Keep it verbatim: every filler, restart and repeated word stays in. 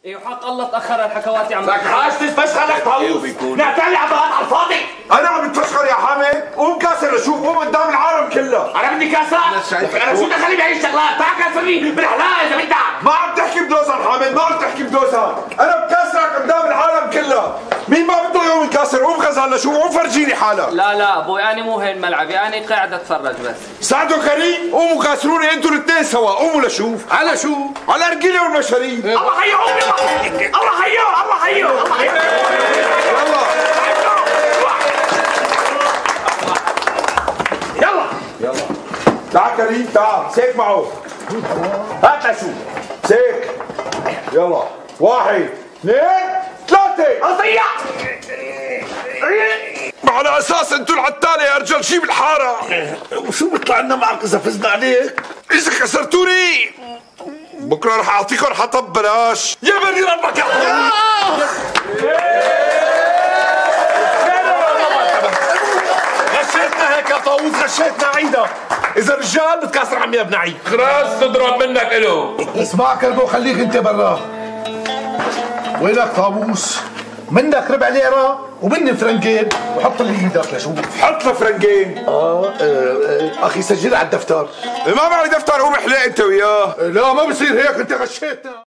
ايه وحق الله تاخر الحكوات يا عم. لك حاج تتفشخر لك طاووس، نعتلي عضلات على الفاضي. انا عم بتفشخر يا حامد، قوم كاسر لشوف، قوم قدام العالم كله. انا بدي كاسات، انا شو دخلي بهي الشغلات؟ تعال كاسرني بالحلال اذا بدك. ما عم تحكي بدوزان حامد، ما عم تحكي بدوزان، انا بكاسرك قدام العالم كله. مين ما بده يقوم يكاسر، قوم غزال لشوف، قوم فرجيني حالك. لا لا ابوي انا مو هي الملعب، يعني قاعد اتفرج بس. سعدوا كريم، قوموا كاسروني انتوا الاثنين سوا، قوموا لشوف. على شو؟ على الرجيله والمشاريب. الله حيه امي، الله حيه، الله حيه، الله حيه. يلا يلا تعال كريم، تعال سيك معه. هات لشوف. سيك. يلا واحد اثنين ثلاثة. قطيع. على اساس انتوا العتالة يا رجال، شي بالحارة. وشو بيطلع لنا معك اذا فزنا عليك؟ اذا كسرتوني بكره رح اعطيكم حطب بلاش. يا بني ربك يا غشيتنا هيك يا طاووس، غشيتنا عيدة. إذا رجال بتكاسر عمي يا ابن عيد. خلاص تضرب منك إله. اسمع كربو، خليك انت برا. وينك طاووس؟ منك ربع ليرة ومني فرنكين، وحط لي ايدك لشوف. حط له فرنكين. آه, آه, آه اخي سجلها على الدفتر. ما معي دفتر، قوم احلق انت وياه. لا ما بصير هيك، انت غشيتنا.